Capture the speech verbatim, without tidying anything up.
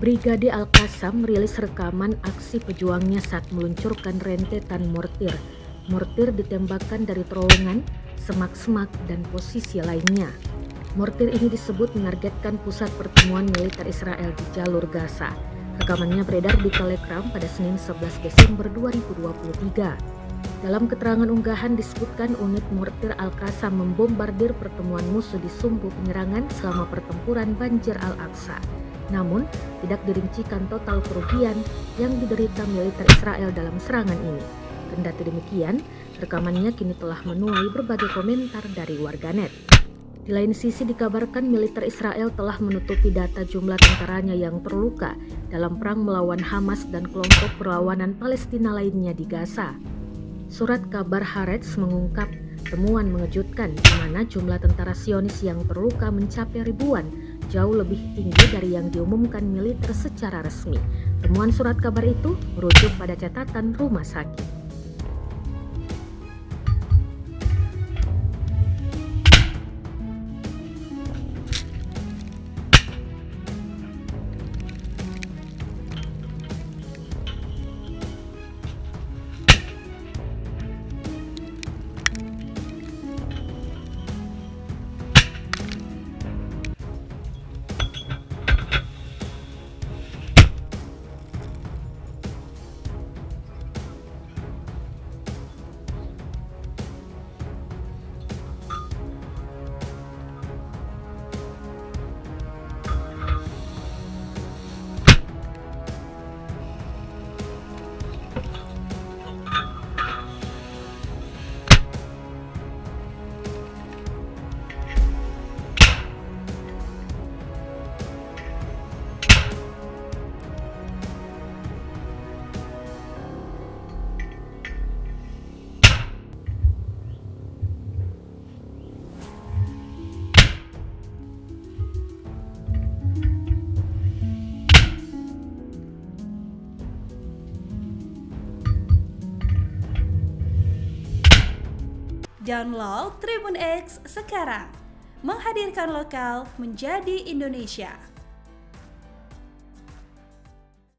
Brigade Al-Qassam merilis rekaman aksi pejuangnya saat meluncurkan rentetan mortir. Mortir ditembakkan dari terowongan, semak-semak, dan posisi lainnya. Mortir ini disebut menargetkan pusat pertemuan militer Israel di jalur Gaza. Rekamannya beredar di Telegram pada Senin sebelas Desember dua ribu dua puluh tiga. Dalam keterangan unggahan disebutkan unit mortir Al-Qassam membombardir pertemuan musuh di sumbu penyerangan selama pertempuran Banjir Al-Aqsa. Namun, tidak dirincikan total kerugian yang diderita militer Israel dalam serangan ini. Kendati demikian, rekamannya kini telah menuai berbagai komentar dari warganet. Di lain sisi dikabarkan militer Israel telah menutupi data jumlah tentaranya yang terluka dalam perang melawan Hamas dan kelompok perlawanan Palestina lainnya di Gaza. Surat kabar Haaretz mengungkap temuan mengejutkan di mana jumlah tentara Zionis yang terluka mencapai ribuan, jauh lebih tinggi dari yang diumumkan militer secara resmi. Temuan surat kabar itu merujuk pada catatan rumah sakit. Download Tribun X sekarang, menghadirkan lokal menjadi Indonesia.